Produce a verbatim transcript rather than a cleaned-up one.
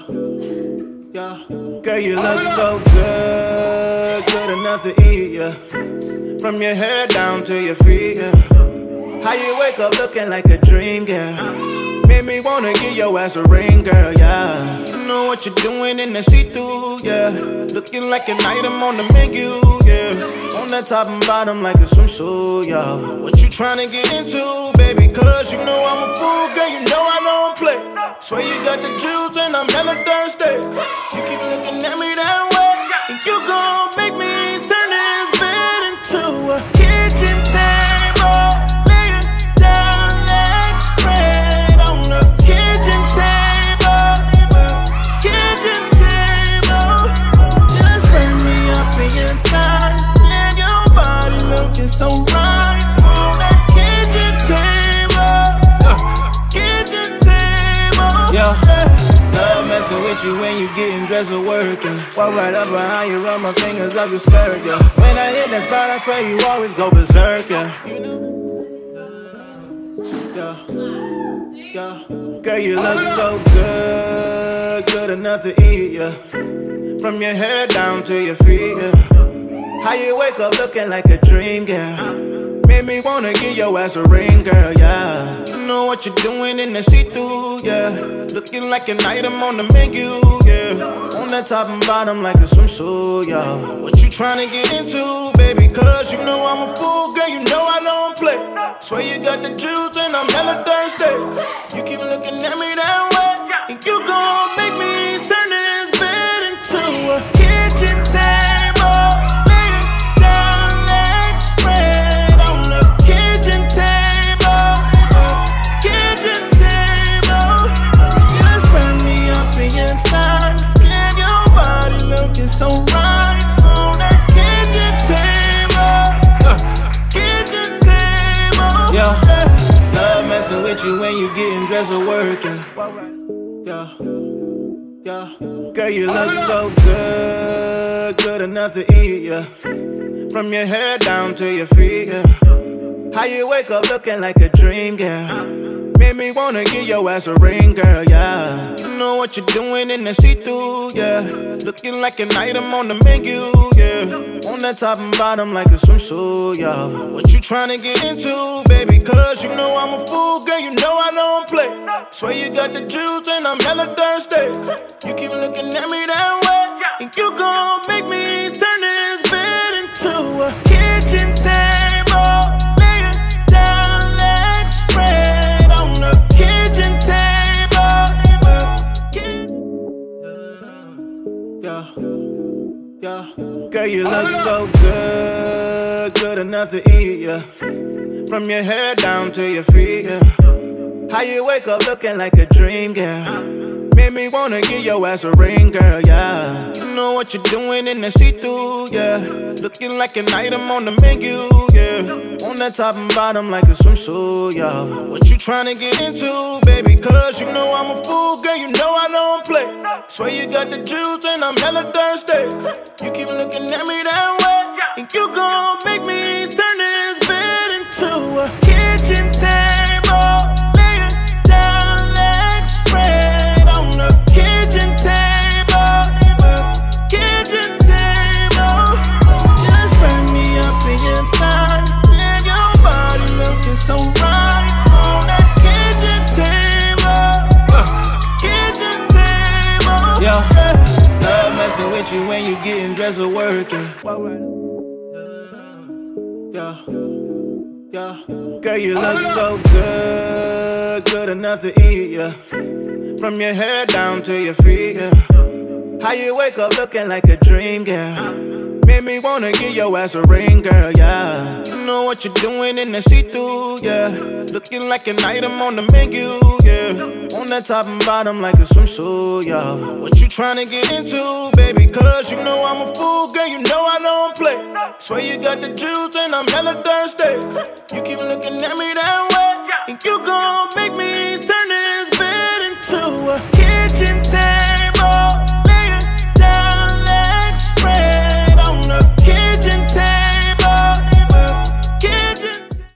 Yeah, yeah. Girl, you look so good, good enough to eat, yeah. From your hair down to your feet, yeah. How you wake up looking like a dream, girl. Made me wanna give your ass a ring, girl, yeah. You know what you're doing in the see-through, yeah. Looking like an item on the menu, yeah. On the top and bottom like a swimsuit, yeah. What you tryna get into, baby? Cause you know I'm a fool, girl, you know I don't play. Swear you got the juice and I'm hella thirsty. You keep looking at me that way, and you gon' make me turn this bed into a kitchen table. Lay it down, legs spread on the kitchen table. Kitchen table. Just turn me up in your thighs, and your body looking so right on that kitchen table. Kitchen table. Yeah. Love messing with you when you getting dressed or working. Walk right up behind you, run my fingers up your skirt, yeah. When I hit that spot, I swear you always go berserk, yeah. Yeah, yeah. Girl, you look so good, good enough to eat, yeah. From your hair down to your feet, yeah. How you wake up looking like a dream, girl. Made me wanna give your ass a ring, girl, yeah. You know what you're doing in the see-through, yeah. Looking like an item on the menu, yeah. On the top and bottom like a swimsuit, yeah. What you tryna get into, baby? Cause you know I'm a fool, girl, you know I don't play. Swear you got the juice and I'm hella thirsty. You keep looking at me that way, and you gon' make me turn this bed into a kitchen table. Lay it down, legs spread on the kitchen table. Kitchen table. Just run me up in your thighs, and your body looking so right on that kitchen table. Kitchen table. Yeah. Love messing with you when you getting dressed or working. Yeah, yeah. Girl, you look so good, good enough to eat, yeah. From your hair down to your feet, yeah. How you wake up looking like a dream, girl. Made me wanna give your ass a ring, girl, yeah. You know what you're doing in the see-through, yeah. Looking like an item on the menu, yeah. On the top and bottom like a swimsuit, yeah. What you tryna get into, baby? Cause you know I'm a fool, girl, you know I don't play. Swear you got the juice and I'm hella thirsty. You keep looking at me that way, and you gon' make me turn this bed into a kitchen table. Lay it down, legs spread on the kitchen table. Yeah, yeah. Girl, you look so good, good enough to eat, yeah. From your hair down to your feet, yeah. How you wake up looking like a dream, girl. Made me wanna give your ass a ring, girl, yeah. You know what you're doing in the see-through, yeah. Looking like an item on the menu, yeah. On the top and bottom like a swimsuit, yeah. What you tryna get into, baby? Cause you know I'm a fool, girl, you know I don't play. Swear you got the juice and I'm hella thirsty. You keep looking at me that way, and you gon' make me turn this bed into a kitchen table. Lay it down, legs spread on the kitchen table. Kitchen table. Just run me up in your thighs, and your body looking so right on that kitchen table. Kitchen table. Yeah. Love messing with you when you getting dressed or working. Yeah, yeah. Girl, you look so good, good enough to eat, yeah. From your hair down to your feet, yeah. How you wake up looking like a dream, girl. Made me wanna give your ass a ring, girl, yeah. You know what you're doing in the see-through, yeah. Looking like an item on the menu, yeah. On the top and bottom like a swimsuit, yeah. What you tryna get into, baby? Cause you know I'm a fool, girl, you know I don't play. Swear you got the juice and I'm hella thirsty. You keep looking at me that way, and you go